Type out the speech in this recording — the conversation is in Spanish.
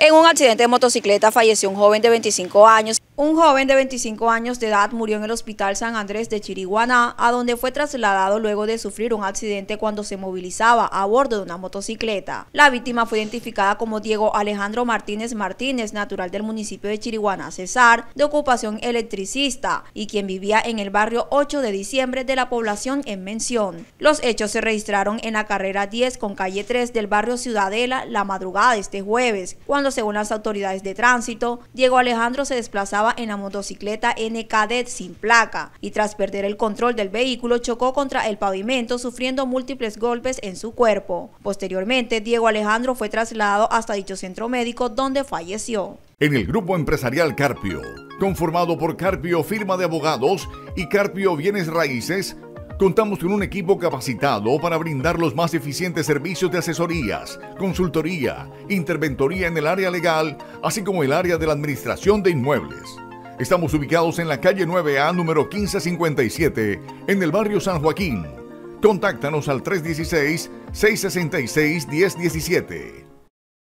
En un accidente de motocicleta falleció un joven de 25 años. Un joven de 25 años de edad murió en el Hospital San Andrés de Chiriguaná, a donde fue trasladado luego de sufrir un accidente cuando se movilizaba a bordo de una motocicleta. La víctima fue identificada como Diego Alejandro Martínez Martínez, natural del municipio de Chiriguaná, Cesar, de ocupación electricista, y quien vivía en el barrio 8 de diciembre de la población en mención. Los hechos se registraron en la carrera 10 con calle 3 del barrio Ciudadela la madrugada de este jueves, cuando, según las autoridades de tránsito, Diego Alejandro se desplazaba en la motocicleta NKD sin placa y, tras perder el control del vehículo, chocó contra el pavimento, sufriendo múltiples golpes en su cuerpo. Posteriormente, Diego Alejandro fue trasladado hasta dicho centro médico, donde falleció. En el grupo empresarial Carpio, conformado por Carpio Firma de Abogados y Carpio Bienes Raíces, contamos con un equipo capacitado para brindar los más eficientes servicios de asesorías, consultoría, interventoría en el área legal, así como el área de la administración de inmuebles. Estamos ubicados en la calle 9A, número 1557, en el barrio San Joaquín. Contáctanos al 316-666-1017.